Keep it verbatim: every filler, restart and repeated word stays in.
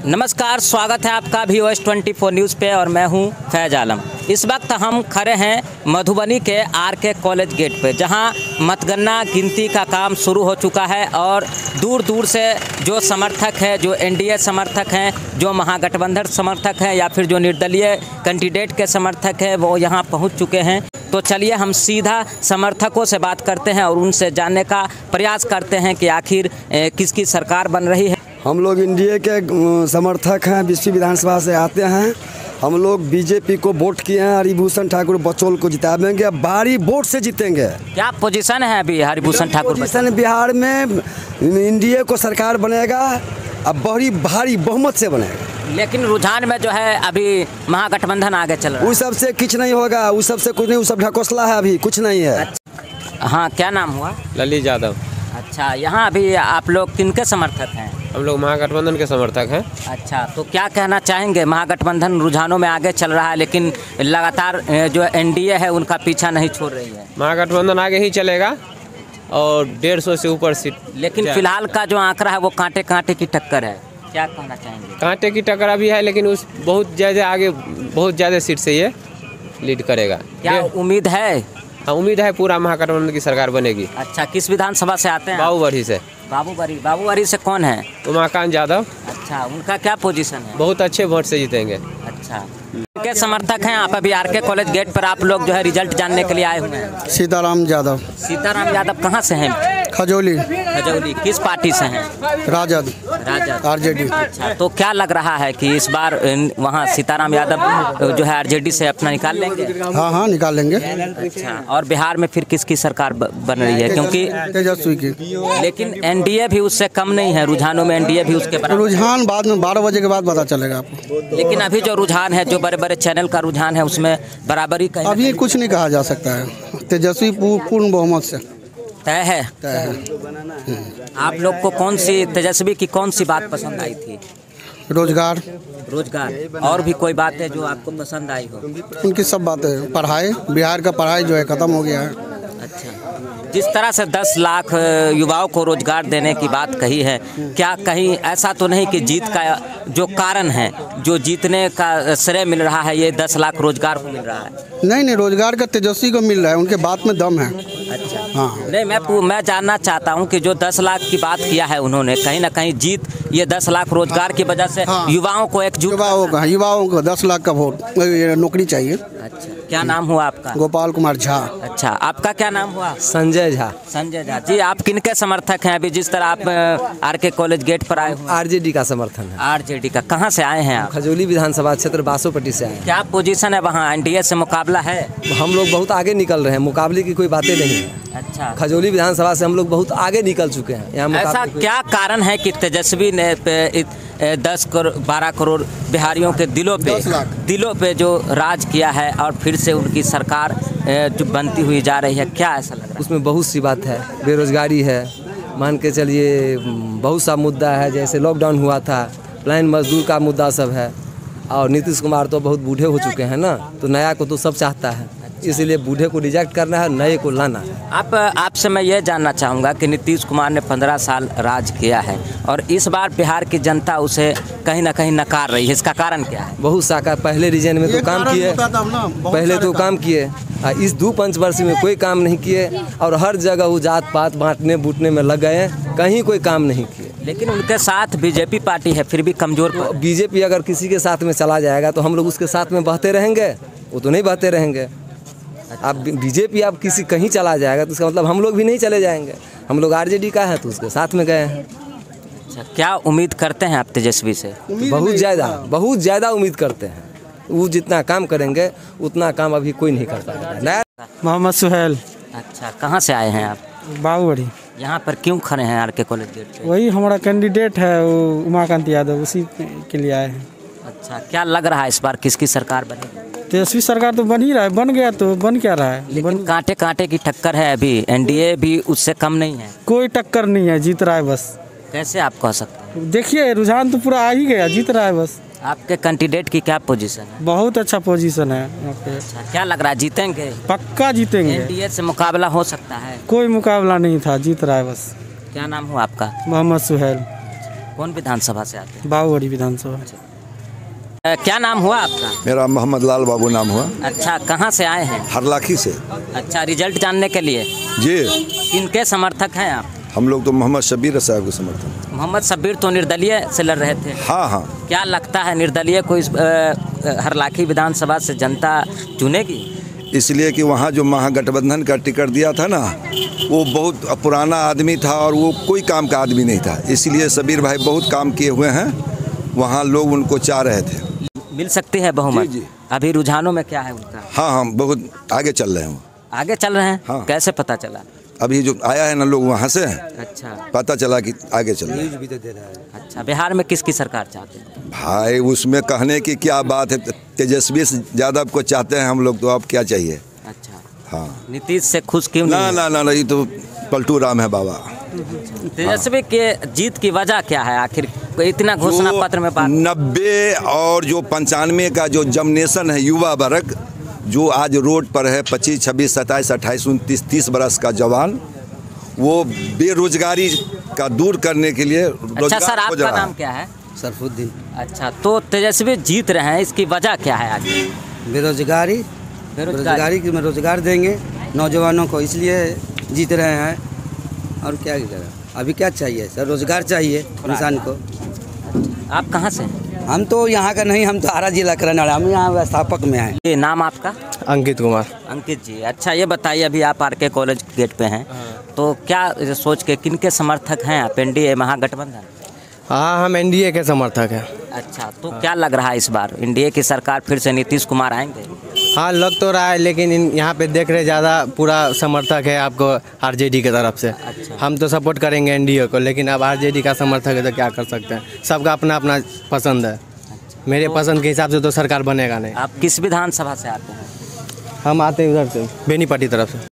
नमस्कार, स्वागत है आपका V O S twenty four news पे और मैं हूं फैज़ आलम। इस वक्त हम खड़े हैं मधुबनी के आर के कॉलेज गेट पे, जहां मतगणना गिनती का काम शुरू हो चुका है और दूर दूर से जो समर्थक है, जो एन डी ए समर्थक हैं, जो महागठबंधन समर्थक हैं या फिर जो निर्दलीय कैंडिडेट के समर्थक हैं, वो यहां पहुंच चुके हैं। तो चलिए हम सीधा समर्थकों से बात करते हैं और उनसे जानने का प्रयास करते हैं कि आखिर किसकी सरकार बन रही है। हम लोग एनडीए के समर्थक हैं, बीसवीं विधानसभा से आते हैं। हम लोग बीजेपी को वोट किए हैं, हरिभूषण ठाकुर बचौल को जिताएंगे, भारी वोट से जीतेंगे। क्या पोजीशन है अभी हरिभूषण ठाकुर? पोजीशन बिहार में एनडीए को सरकार बनेगा, अब बड़ी भारी बहुमत से बनेगा। लेकिन रुझान में जो है अभी महागठबंधन आगे चल रहा है। उस सब से कुछ नहीं होगा, उस सब से कुछ नहीं, उस सब ढकोसला है, अभी कुछ नहीं है। अच्छा। हाँ, क्या नाम हुआ? ललित यादव। अच्छा, यहाँ अभी आप लोग किनके समर्थक हैं? हम लोग महागठबंधन के समर्थक हैं। अच्छा, तो क्या कहना चाहेंगे? महागठबंधन रुझानों में आगे चल रहा है, लेकिन लगातार जो एनडीए है उनका पीछा नहीं छोड़ रही है। महागठबंधन आगे ही चलेगा और डेढ़ सौ से ऊपर सीट। लेकिन फिलहाल का जो आंकड़ा है वो कांटे कांटे की टक्कर है, क्या कहना चाहेंगे? कांटे की टक्कर अभी है, लेकिन उस बहुत ज़्यादा आगे, बहुत ज़्यादा सीट से ये लीड करेगा। क्या उम्मीद है? हाँ, उम्मीद है पूरा महागठबंधन की सरकार बनेगी। अच्छा, किस विधानसभा से आते हैं? बाबूबड़ी से। बाबूबड़ी बाबूबड़ी से कौन है? उमाकांत यादव। अच्छा, उनका क्या पोजीशन है? बहुत अच्छे वोट से जीतेंगे। अच्छा, के समर्थक हैं आप? अभी आर के कॉलेज गेट पर आप लोग जो है रिजल्ट जानने के लिए आए हुए हैं। सीताराम यादव। सीताराम यादव कहाँ से हैं? खजौली। खजौली। किस पार्टी से हैं? राजद। राजद, आरजेडी। अच्छा, तो क्या लग रहा है कि इस बार वहाँ सीताराम यादव जो है आरजेडी से अपना निकाल लेंगे? हाँ हाँ निकाल लेंगे। अच्छा, और बिहार में फिर किसकी सरकार बन रही है? क्योंकि तेजस्वी की। लेकिन एनडीए भी उससे कम नहीं है, रुझानों में एनडीए भी उसके बराबर। रुझान बाद में बारह बजे के बाद पता चलेगा आपको। लेकिन अभी जो रुझान है, जो बड़े बड़े चैनल का रुझान है, उसमें बराबरी का अभी कुछ नहीं कहा जा सकता है। तेजस्वी पूर्ण बहुमत से तय है। तय है। आप लोग को कौन सी, तेजस्वी की कौन सी बात पसंद आई थी? रोजगार। रोजगार। और भी कोई बात है जो आपको पसंद आई हो? उनकी सब बातें। पढ़ाई, बिहार का पढ़ाई जो है खत्म हो गया है। अच्छा, जिस तरह से दस लाख युवाओं को रोजगार देने की बात कही है, क्या कहीं ऐसा तो नहीं कि जीत का जो कारण है, जो जीतने का श्रेय मिल रहा है, ये दस लाख रोजगार को मिल रहा है? नहीं नहीं, रोजगार का तेजस्वी को मिल रहा है, उनके बात में दम है। अच्छा, हाँ। नहीं, मैं मैं जानना चाहता हूँ कि जो दस लाख की बात किया है उन्होंने, कहीं ना कहीं जीत ये दस लाख रोजगार की वजह से हाँ। युवाओं को एकजुट, युवाओं का युवाओं को दस लाख का वोट नौकरी चाहिए। अच्छा, क्या नाम हुआ आपका? गोपाल कुमार झा। अच्छा, आपका क्या नाम हुआ? संजय झा। संजय झा जी, आप किनके समर्थक हैं? अभी जिस तरह आप आर के कॉलेज गेट पर आए हुए? आरजेडी का समर्थन है। आरजेडी का। कहाँ से आए हैं आप? खजौली विधानसभा क्षेत्र बासोपट्टी से आए। क्या पोजीशन है वहाँ? एनडीए से मुकाबला है? हम लोग बहुत आगे निकल रहे हैं, मुकाबले की कोई बातें नहीं है। अच्छा, खजौली विधानसभा से हम लोग बहुत आगे निकल चुके हैं। यहाँ ऐसा क्या कारण है कि तेजस्वी ने दस करोड़ बारह करोड़ बिहारियों के दिलों पे दिलों पे जो राज किया है और फिर से उनकी सरकार जो बनती हुई जा रही है, क्या ऐसा लग रहा है? उसमें बहुत सी बात है। बेरोजगारी है, मान के चलिए बहुत सा मुद्दा है, जैसे लॉकडाउन हुआ था, प्लान मजदूर का मुद्दा सब है। और नीतीश कुमार तो बहुत बूढ़े हो चुके हैं ना, तो नया को तो सब चाहता है, इसलिए बूढ़े को रिजेक्ट करना है, नए को लाना है। आप आपसे मैं ये जानना चाहूँगा कि नीतीश कुमार ने पंद्रह साल राज किया है और इस बार बिहार की जनता उसे कहीं ना कहीं नकार रही है, इसका कारण क्या है? बहुत साका पहले रीजन में तो काम किए, पहले तो काम किए, इस दो पंच वर्ष में कोई काम नहीं किए और हर जगह वो जात पात बांटने बूटने में लग गए, कहीं कोई काम नहीं किए। लेकिन उनके साथ बीजेपी पार्टी है, फिर भी कमजोर। तो बीजेपी अगर किसी के साथ में चला जाएगा तो हम लोग उसके साथ में बहते रहेंगे? वो तो नहीं बहते रहेंगे। आप बीजेपी आप किसी कहीं चला जाएगा तो इसका मतलब हम लोग भी नहीं चले जाएंगे। हम लोग आरजेडी का है तो उसके साथ में गए हैं। अच्छा, क्या उम्मीद करते हैं आप तेजस्वी से? बहुत ज़्यादा बहुत ज़्यादा उम्मीद करते हैं। वो जितना काम करेंगे उतना काम अभी कोई नहीं कर पाएगा। मोहम्मद सुहेल। अच्छा, कहाँ से आए हैं आप? बाबूबड़ी। यहाँ पर क्यों खड़े हैं आर के कॉलेज गेट पे? वही हमारा कैंडिडेट है वो उमाकांत यादव, उसी के लिए आए हैं। अच्छा, क्या लग रहा है इस बार किसकी सरकार बनेगी? तेजस्वी सरकार तो बन ही रहा है, बन गया तो बन क्या रहा है, लेकिन कांटे कांटे की टक्कर है अभी, एनडीए भी उससे कम नहीं है। कोई टक्कर नहीं है, जीत रहा है बस। कैसे आप कह सकते हैं? देखिए रुझान तो पूरा आ ही गया, जीत रहा है बस। आपके कैंडिडेट की क्या पोजीशन है? बहुत अच्छा पोजीशन है यहाँ पे। अच्छा, क्या लग रहा है जीतेंगे? पक्का जीतेंगे। एनडीए से मुकाबला हो सकता है? कोई मुकाबला नहीं था, जीत रहा है बस। क्या नाम हुआ आपका? मोहम्मद सुहेल। कौन विधानसभा से आते बाहुबड़ी विधानसभा। हैं? क्या नाम हुआ आपका? मेरा मोहम्मद लाल बाबू नाम हुआ। अच्छा, कहाँ से आए हैं? हरलाखी से। अच्छा, रिजल्ट जानने के लिए जी। किनके समर्थक हैं आप? हम लोग तो मोहम्मद शबीर साहब के समर्थन। मोहम्मद शबीर तो निर्दलीय से लड़ रहे थे। हाँ हाँ। क्या लगता है निर्दलीय को इस अ, हरलाखी विधानसभा से जनता चुनेगी? इसलिए कि वहाँ जो महागठबंधन का टिकट दिया था ना, वो बहुत पुराना आदमी था और वो कोई काम का आदमी नहीं था। इसलिए शबीर भाई बहुत काम किए हुए हैं, वहाँ लोग उनको चाह रहे थे। मिल सकती है बहुमत? जी, जी। अभी रुझानों में क्या है उनका? हाँ हाँ, बहुत आगे चल रहे हैं। आगे चल रहे हैं? हाँ। कैसे पता चला? अभी जो आया है ना लोग वहाँ से, अच्छा पता चला कि आगे चल रहे हैं। भी तो दे रहा है। अच्छा, बिहार में किसकी सरकार चाहते हैं? भाई उसमें कहने की क्या बात है, तेजस्वी यादव को चाहते हैं हम लोग, तो अब क्या चाहिए। अच्छा, हाँ। नीतीश से खुश क्यों ना नहीं? ना ना ना, ये तो पलटू राम है बाबा। तेजस्वी के जीत की वजह क्या है आखिर? इतना घोषणा पत्र में बात। नब्बे और जो पंचानवे का जो जमनेशन है, युवा वर्ग जो आज रोड पर है, पच्चीस छब्बीस सत्ताईस अट्ठाईस उनतीस तीस बरस का जवान, वो बेरोजगारी का दूर करने के लिए अच्छा सर, आपका नाम क्या है? सरफुद्दीन। अच्छा, तो तेजस्वी जीत रहे हैं, इसकी वजह क्या है आखिर? बेरोजगारी बेरोजगारी की में रोजगार देंगे नौजवानों को, इसलिए जीत रहे हैं। और क्या करें, अभी क्या चाहिए सर? रोजगार चाहिए इंसान को। आप कहाँ से हैं? हम तो यहाँ का नहीं, हम तो आरा जिला का रहने वाले, हम यहाँ व्यवस्थापक में हैं। ये नाम आपका? अंकित कुमार। अंकित जी, अच्छा ये बताइए, अभी आप आर के कॉलेज गेट पे हैं, तो क्या सोच के किनके समर्थक हैं आप? एनडीए महागठबंधन? हाँ, हम एनडीए के समर्थक हैं। अच्छा, तो क्या लग रहा है इस बार एनडीए की सरकार फिर से नीतीश कुमार आएंगे? हाँ, लग तो रहा है, लेकिन इन यहाँ पे देख रहे ज़्यादा पूरा समर्थक है आपको आरजेडी की तरफ से। अच्छा। हम तो सपोर्ट करेंगे एनडीए को, लेकिन अब आरजेडी का समर्थक है तो क्या कर सकते हैं, सबका अपना अपना पसंद है। मेरे पसंद के हिसाब से तो सरकार बनेगा नहीं। आप किस विधानसभा से आते हैं? हम आते हैं उधर से बेनीपट्टी तरफ से।